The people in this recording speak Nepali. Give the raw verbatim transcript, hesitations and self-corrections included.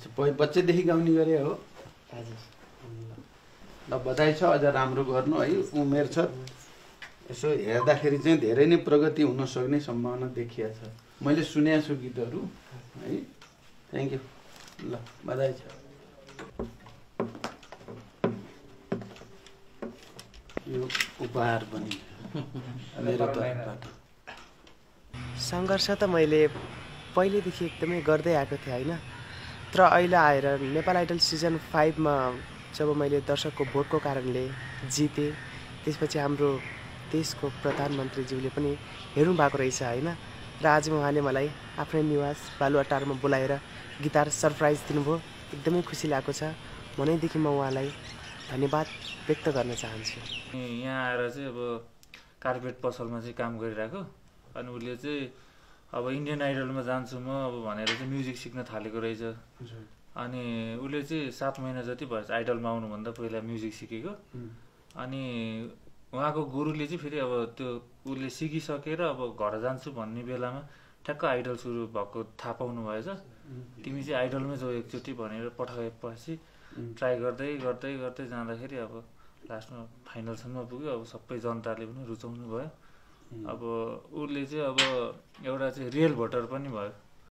अच्छा बच्चैदेखि गाउने गरे हो? हजुर। ल बधाई छ, अझ राम्रो गर्नु है, उमेर छ। यसो हेर्दाखेरि चाहिँ धेरै नै प्रगति हुन सक्ने सम्भावना देखिया छ। मैले सुनेको छु गीतहरू है। Thank you. ल बधाई छ। यो उपहार पनि मेरो तर्फबाट। सङ्घर्ष त मैले पहिलेदेखि एकदमै गर्दै आएको थिएँ होइन, तर अहिले आएर नेपाल आइडल सिजन फाइभमा जब मैले दर्शकको भोटको कारणले जितेँ, त्यसपछि हाम्रो देशको प्रधानमन्त्रीज्यूले पनि हेर्नु भएको रहेछ होइन, र आज उहाँले मलाई आफ्नै निवास बालुवाटारमा बोलाएर गिटार सरप्राइज दिनुभयो। एकदमै खुसी लागेको छ। मनैदेखि म उहाँलाई धन्यवाद व्यक्त गर्न चाहन्छु। यहाँ आएर चाहिँ अब कार्पेट पसलमा चाहिँ काम गरिरहेको, अनि उसले चाहिँ अब इन्डियन आइडलमा जान्छु म अब भनेर चाहिँ म्युजिक सिक्न थालेको रहेछ। अनि उसले चाहिँ सात महिना जति भएछ आइडलमा आउनुभन्दा पहिला म्युजिक सिकेको। अनि उहाँको गुरुले चाहिँ फेरि अब त्यो उसले सिकिसकेर अब घर जान्छु भन्ने बेलामा ठ्याक्क आइडल सुरु भएको थाहा पाउनु भएछ। तिमी चाहिँ आइडलमै जाऊ एकचोटि भनेर पठाएपछि ट्राई गर्दै गर्दै गर्दै जाँदाखेरि अब लास्टमा फाइनलसम्म पुग्यो। अब सबै जनताले पनि रुचाउनु भयो। अब उसले चाहिँ अब एउटा चाहिँ रियल भोटर पनि भयो।